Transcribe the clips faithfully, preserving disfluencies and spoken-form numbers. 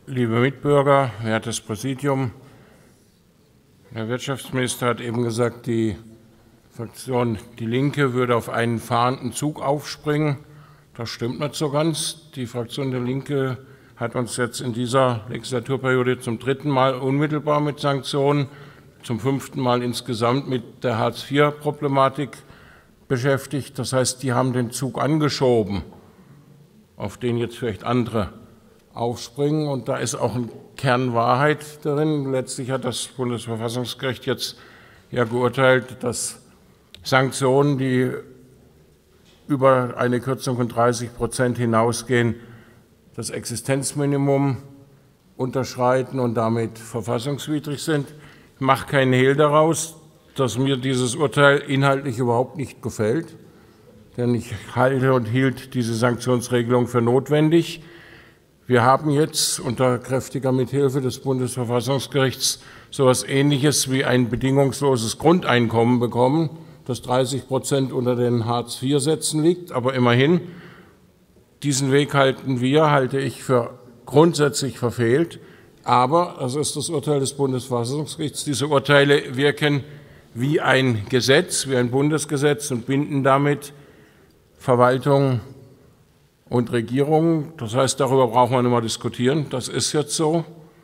liebe Mitbürger, wertes Präsidium! Der Wirtschaftsminister hat eben gesagt, die Fraktion Die Linke würde auf einen fahrenden Zug aufspringen. Das stimmt nicht so ganz. Die Fraktion Der Linke hat uns jetzt in dieser Legislaturperiode zum dritten Mal unmittelbar mit Sanktionen, zum fünften Mal insgesamt mit der Hartz vier Problematik beschäftigt. Das heißt, die haben den Zug angeschoben, auf den jetzt vielleicht andere aufspringen. Und da ist auch ein Kern Wahrheit darin. Letztlich hat das Bundesverfassungsgericht jetzt ja geurteilt, dass Sanktionen, die über eine Kürzung von dreißig Prozent hinausgehen, das Existenzminimum unterschreiten und damit verfassungswidrig sind. Ich mache keinen Hehl daraus, dass mir dieses Urteil inhaltlich überhaupt nicht gefällt, denn ich halte und hielt diese Sanktionsregelung für notwendig. Wir haben jetzt unter kräftiger Mithilfe des Bundesverfassungsgerichts so etwas Ähnliches wie ein bedingungsloses Grundeinkommen bekommen, das dreißig Prozent unter den Hartz vier Sätzen liegt. Aber immerhin, diesen Weg halten wir, halte ich für grundsätzlich verfehlt. Aber, das ist das Urteil des Bundesverfassungsgerichts, diese Urteile wirken wie ein Gesetz, wie ein Bundesgesetz und binden damit Verwaltung und Regierung. Das heißt, darüber brauchen wir nicht mehr diskutieren. Das ist jetzt so.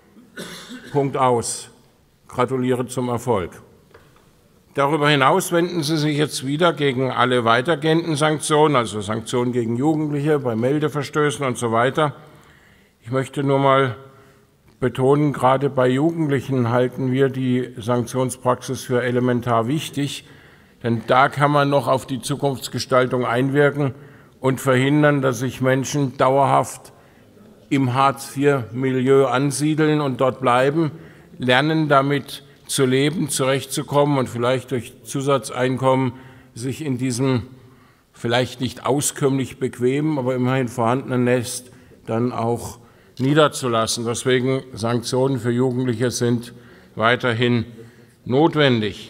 Punkt aus. Gratuliere zum Erfolg. Darüber hinaus wenden Sie sich jetzt wieder gegen alle weitergehenden Sanktionen, also Sanktionen gegen Jugendliche bei Meldeverstößen und so weiter. Ich möchte nur mal betonen, gerade bei Jugendlichen halten wir die Sanktionspraxis für elementar wichtig, denn da kann man noch auf die Zukunftsgestaltung einwirken und verhindern, dass sich Menschen dauerhaft im Hartz vier Milieu ansiedeln und dort bleiben, lernen damit zu leben, zurechtzukommen und vielleicht durch Zusatzeinkommen sich in diesem vielleicht nicht auskömmlich bequemen, aber immerhin vorhandenen Nest dann auch niederzulassen. Deswegen Sanktionen für Jugendliche sind weiterhin notwendig.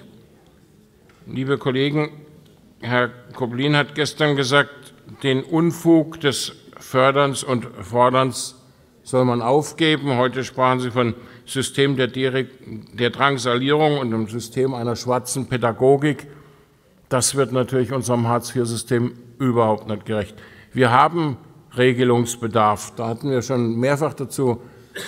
Liebe Kollegen, Herr Koblin hat gestern gesagt, den Unfug des Förderns und Forderns soll man aufgeben. Heute sprachen Sie von System der, der Drangsalierung und einem System einer schwarzen Pädagogik. Das wird natürlich unserem Hartz vier System überhaupt nicht gerecht. Wir haben Regelungsbedarf. Da hatten wir schon mehrfach dazu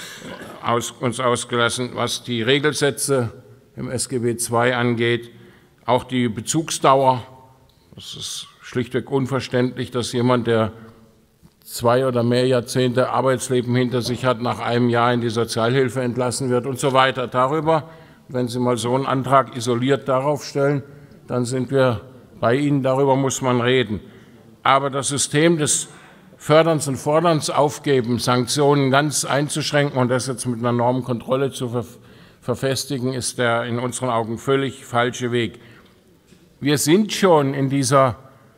aus, uns ausgelassen, was die Regelsätze im S G B zwei angeht, auch die Bezugsdauer. Das ist schlichtweg unverständlich, dass jemand, der zwei oder mehr Jahrzehnte Arbeitsleben hinter sich hat, nach einem Jahr in die Sozialhilfe entlassen wird und so weiter. Darüber, wenn Sie mal so einen Antrag isoliert darauf stellen, dann sind wir bei Ihnen. Darüber muss man reden. Aber das System des Förderns und Forderns aufgeben, Sanktionen ganz einzuschränken und das jetzt mit einer Normenkontrolle zu verfestigen, ist der in unseren Augen völlig falsche Weg. Wir sind schon in dieser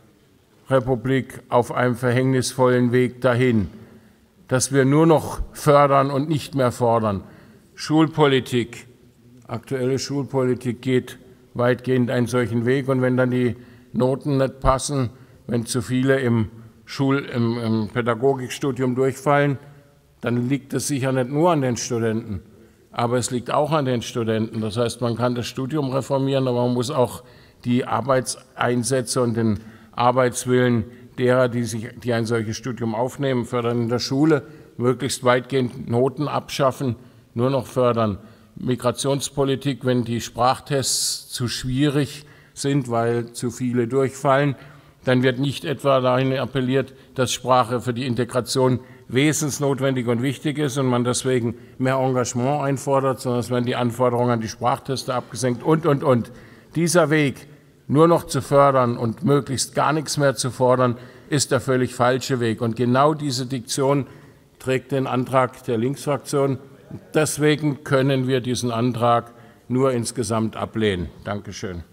Republik auf einem verhängnisvollen Weg dahin, dass wir nur noch fördern und nicht mehr fordern. Schulpolitik, aktuelle Schulpolitik geht weitgehend einen solchen Weg. Und wenn dann die Noten nicht passen, wenn zu viele im, Schul-, im, im Pädagogikstudium durchfallen, dann liegt es sicher nicht nur an den Studenten, aber es liegt auch an den Studenten. Das heißt, man kann das Studium reformieren, aber man muss auch die Arbeitseinsätze und den Arbeitswillen derer, die, sich, die ein solches Studium aufnehmen, fördern in der Schule, möglichst weitgehend Noten abschaffen, nur noch fördern. Migrationspolitik, wenn die Sprachtests zu schwierig sind, weil zu viele durchfallen, dann wird nicht etwa dahin appelliert, dass Sprache für die Integration wesensnotwendig und wichtig ist und man deswegen mehr Engagement einfordert, sondern es werden die Anforderungen an die Sprachteste abgesenkt und, und, und. Dieser Weg, nur noch zu fördern und möglichst gar nichts mehr zu fordern, ist der völlig falsche Weg. Und genau diese Diktion trägt den Antrag der Linksfraktion. Deswegen können wir diesen Antrag nur insgesamt ablehnen. Danke schön.